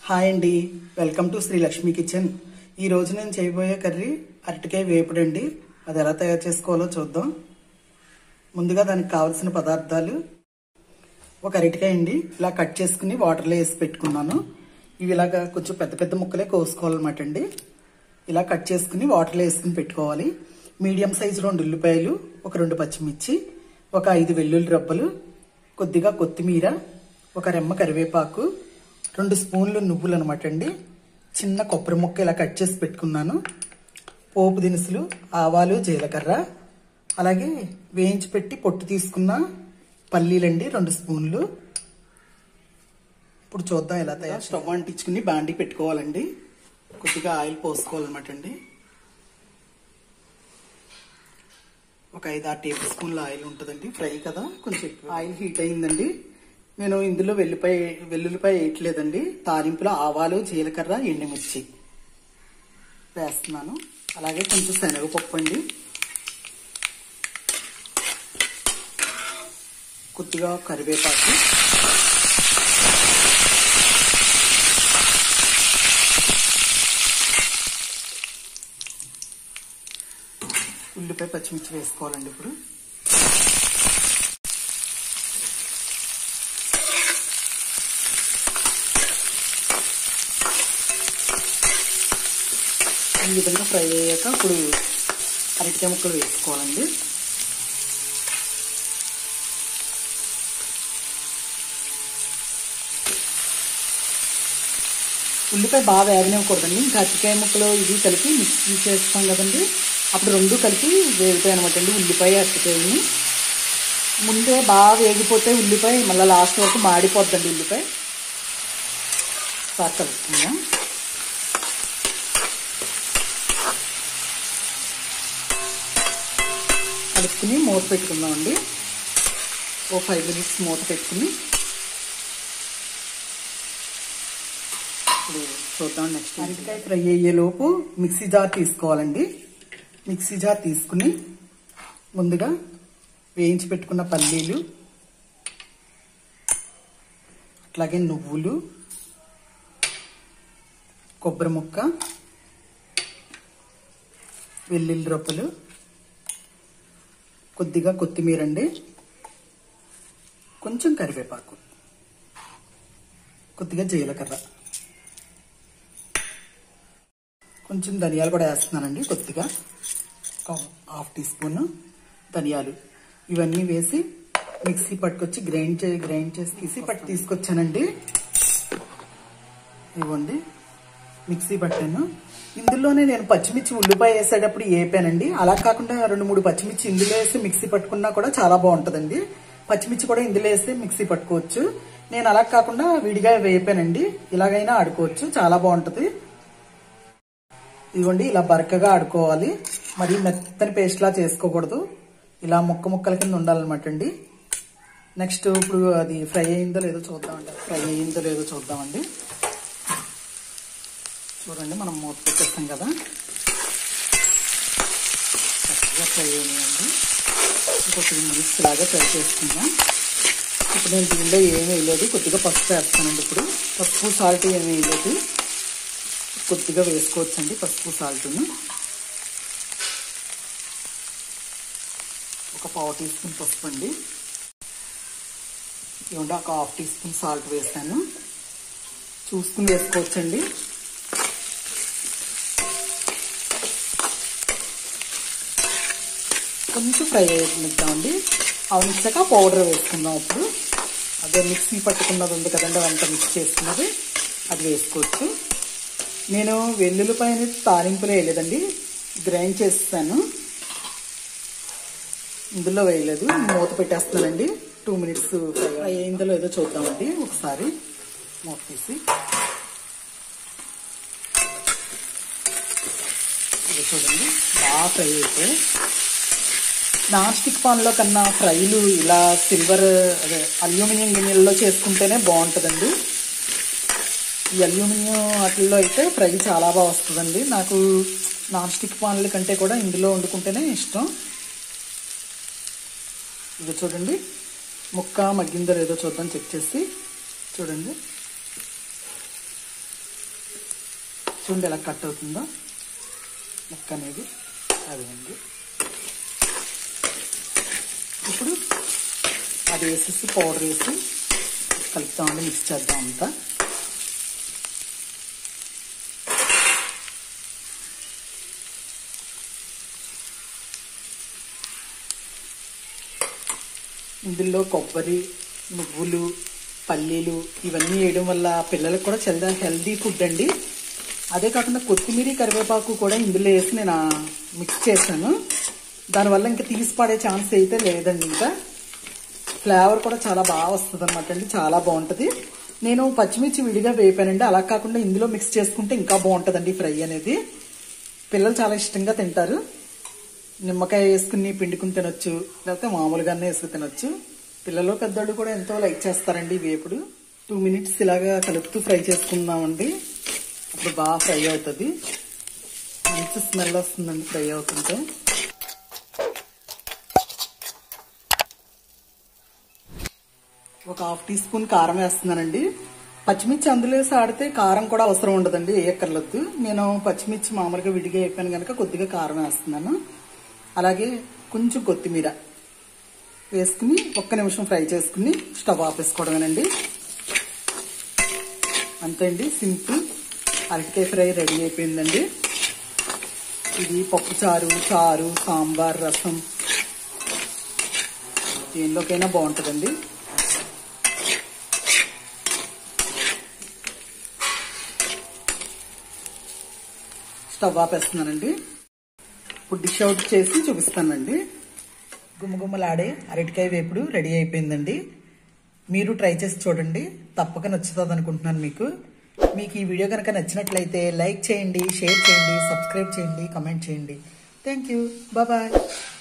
Hi అండి, welcome to Shri Lakshmi kitchen. ఈ రోజు నేను చేయబోయే కర్రీ అరటికాయ వేపుడు అండి. అది ఎలా తయారు చేసుకోవాలో చూద్దాం. ముందుగా దానికి కావాల్సిన పదార్థాలు: ఒక అరటికాయ అండి, ఇలా కట్ చేసుకుని వాటర్లో వేసి పెట్టుకున్నాను. ఇవి ఇలాగా కొంచెం పెద్ద పెద్ద ముక్కలే కోసుకోవాలన్నమాట అండి. ఇలా కట్ చేసుకుని వాటర్లో వేసుకుని పెట్టుకోవాలి. మీడియం సైజు 2 ఉల్లిపాయలు, ఒక 2 పచ్చిమిర్చి, ఒక 5 వెల్లుల్లి రబ్బలు, కొద్దిగా కొత్తిమీర, ఒక రెమ్మ కరివేపాకు, 2 స్పూన్లు నువ్వులు అనమాట అండి. చిన్న కొబ్బరి ముక్క ఇలా కట్ చేసి పెట్టుకున్నాను. పోపు దినుసులు, ఆవాలు, జీలకర్ర, అలాగే వేయించి పెట్టి పొట్టు తీసుకున్న పల్లీలండి 2 స్పూన్లు. ఇప్పుడు చూద్దాం ఎలా తయారు. స్టవ్ అంటించుకుని బాండి పెట్టుకోవాలండి. కొద్దిగా ఆయిల్ పోసుకోవాలన్నమాట అండి. ఒక 5-6 టేబుల్ స్పూన్ల ఆయిల్ ఉంటుందండి. ఫ్రై కదా, కొంచెం ఎక్కువ. ఆయిల్ హీట్ అయిందండి. నేను ఇందులో వెల్లుల్లిపాయ వేయట్లేదండి. తాలింపులో ఆవాలు, జీలకర్ర, ఎండుమిర్చి వేస్తున్నాను. అలాగే కొంచెం శనగపప్పు అండి, కొద్దిగా కరివేపాకు, ఉల్లిపాయ, పచ్చిమిర్చి వేసుకోవాలండి. ఇప్పుడు ఈ విధంగా ఫ్రై అయ్యాక ఇప్పుడు అరటికాయ ముక్కలు వేసుకోవాలండి. ఉల్లిపాయ బాగా వేగనివ్వకూడదండి. ఇంకా అరటికాయ ముక్కలు ఇవి కలిపి మిక్సీ చేస్తాం కదండి, అప్పుడు 2 కలిపి వేగుతాయి అనమాట అండి. ఉల్లిపాయ, అరటికాయని ముందే బాగా వేగిపోతే ఉల్లిపాయ మళ్ళీ లాస్ట్ వరకు మాడిపోద్దండి. ఉల్లిపాయ బాగా కలుపుకుందాం. కలుపుకుని మూత పెట్టుకుందామండి. ఓ 5 మినిట్స్ మూత పెట్టుకుని ఇప్పుడు చూద్దాం. నెక్స్ట్ అరటికాయ ఫ్రై అయ్యేలోపు మిక్సీ జార్ తీసుకోవాలండి. మిక్సీ జార్ తీసుకుని ముందుగా వేయించి పెట్టుకున్న పల్లీలు, అట్లాగే నువ్వులు, కొబ్బరి ముక్క, వెల్లుల్లి రొప్పలు, కొద్దిగా కొత్తిమీర అండి, కొంచెం కరివేపాకు, కొద్దిగా జీలకర్ర, కొంచెం ధనియాలు కూడా వేస్తున్నానండి. కొద్దిగా 1/2 టీ స్పూన్ ధనియాలు. ఇవన్నీ వేసి మిక్సీ పట్టుకొచ్చి గ్రైండ్ చేసి మిక్సీ పట్టు తీసుకొచ్చానండి. ఇవ్వండి, మిక్సీ పట్టాను. ఇందులోనే నేను పచ్చిమిర్చి, ఉల్లిపాయ వేసేటప్పుడు వేపానండి. అలా కాకుండా 2-3 పచ్చిమిర్చి ఇందులో వేసి మిక్సీ పట్టుకున్నా కూడా చాలా బాగుంటుందండి. పచ్చిమిర్చి కూడా ఇందులో వేసి మిక్సీ పట్టుకోవచ్చు. నేను అలా కాకుండా విడిగా వేపానండి. ఇలాగైనా ఆడుకోవచ్చు, చాలా బాగుంటుంది. ఇదిగోండి, ఇలా బరకగా ఆడుకోవాలి. మరి మెత్తని పేస్ట్ లా చేసుకోకూడదు. ఇలా ముక్కల కింద ఉండాలన్నమాట అండి. నెక్స్ట్ ఇప్పుడు అది ఫ్రై అయిందో లేదో చూద్దామండి. చూడండి, మనం మూత పెట్టేస్తాం కదా, చక్కగా ఫ్రై అయ్యాయండి. ఇంకో 2 మినిట్స్ లాగా ఫ్రై చేసుకుందాం. ఇప్పుడు నేను దీనిలో ఏమీ వేయలేదు, కొద్దిగా పసుపు వేస్తానండి. ఇప్పుడు పసుపు, సాల్ట్ ఏమీ వేయలేదు, కొద్దిగా వేసుకోవచ్చండి పసుపు, సాల్ట్ను. ఒక 1/2 టీ స్పూన్ పసుపు అండి. ఇవ్వండి, ఒక 1/2 టీ స్పూన్ సాల్ట్ వేస్తాను. చూసుకుని వేసుకోవచ్చండి. కొంచెం ఫ్రై అయ్యిద్దామండి. అవనిచ్చాక పౌడర్ వేసుకుందాం. ఇప్పుడు అదే మిక్సీ పట్టుకున్నది ఉంది కదండి, అదంతా మిక్స్ చేసుకున్నది, అది వేసుకోవచ్చు. నేను వెల్లుల్లిపాయని తాలింపులో వేయలేదండి, గ్రైండ్ చేస్తాను. ఇందులో వేయలేదు, మూత పెట్టేస్తానండి. 2 మినిట్స్ ఫ్రై అయిందో లేదో చూద్దామండి. ఒకసారి మూత తీసి ఇది చూడండి, బాగా ఫ్రై అయిపోయి. నాన్ స్టిక్ పాన్లో కన్నా ఫ్రైలు ఇలా అల్యూమినియం గిన్నెల్లో చేసుకుంటేనే బాగుంటుందండి. ఈ అల్యూమినియం వాటిల్లో అయితే ఫ్రై చాలా బాగా వస్తుందండి. నాకు నాన్ స్టిక్ పాన్ల కంటే కూడా ఇందులో వండుకుంటేనే ఇష్టం. ఇది చూడండి, ముక్క మగ్గిందో లేదో చూద్దాం, చెక్ చేసి చూడండి. చూడండి ఎలా కట్ అవుతుందో ముక్క అనేది. అదేండి ఇప్పుడు అది వేసేసి పౌడర్ వేసి కలుపుతామండి, మిక్స్ చేద్దాం అంతా. ఇందులో కొబ్బరి, నువ్వులు, పల్లీలు ఇవన్నీ వేయడం వల్ల పిల్లలకు కూడా చాలా హెల్దీ ఫుడ్ అండి. అదే కాకుండా కొత్తిమీర, కరివేపాకు కూడా ఇందులో వేసి నేను మిక్స్ చేశాను. దానివల్ల ఇంకా తీసి పడే ఛాన్స్ అయితే లేదండి. ఇంకా ఫ్లేవర్ కూడా చాలా బాగా వస్తుంది అనమాట అండి, చాలా బాగుంటుంది. నేను పచ్చిమిర్చి విడిగా వేపానండి, అలా కాకుండా ఇందులో మిక్స్ చేసుకుంటే ఇంకా బాగుంటుందండి ఫ్రై అనేది. పిల్లలు చాలా ఇష్టంగా తింటారు. నిమ్మకాయ వేసుకుని పిండుకుని తినొచ్చు, లేకపోతే మామూలుగానే వేసుకుని తినొచ్చు. పిల్లలు పెద్దోళ్ళు కూడా ఎంతో లైక్ చేస్తారండి వేపుడు. 2 minutes ఇలాగా కలుపుతూ ఫ్రై చేసుకుందామండి. అప్పుడు బాగా ఫ్రై అవుతుంది, మంచి స్మెల్ వస్తుందండి ఫ్రై అవుతుంటే. ఒక 1/2 teaspoon కారం వేస్తున్నానండి. పచ్చిమిర్చి అందులో వేసి ఆడితే కారం కూడా అవసరం ఉండదండి, వేయక్కర్లేదు. నేను పచ్చిమిర్చి మామూలుగా విడిగా వేపాను కనుక కొద్దిగా కారం వేస్తున్నాను. అలాగే కొంచెం కొత్తిమీర వేసుకుని 1 నిమిషం ఫ్రై చేసుకుని స్టవ్ ఆపేసుకోవడమేనండి. అంతే అండి, సింపుల్ అరటికాయ ఫ్రై రెడీ అయిపోయిందండి. ఇది పప్పు చారు, సాంబార్, రసం దేనిలోకైనా బాగుంటుందండి. స్టవ్ ఆపేస్తున్నానండి. ఇప్పుడు డిష్ అవుట్ చేసి చూపిస్తానండి. గుమ్మగుమ్మలాడే అరటికాయ వేపుడు రెడీ అయిపోయిందండి. మీరు ట్రై చేసి చూడండి, తప్పక నచ్చుతుంది అనుకుంటున్నాను మీకు. ఈ వీడియో కనుక నచ్చినట్లయితే లైక్ చేయండి, షేర్ చేయండి, సబ్స్క్రైబ్ చేయండి, కమెంట్ చేయండి. Thank you, bye.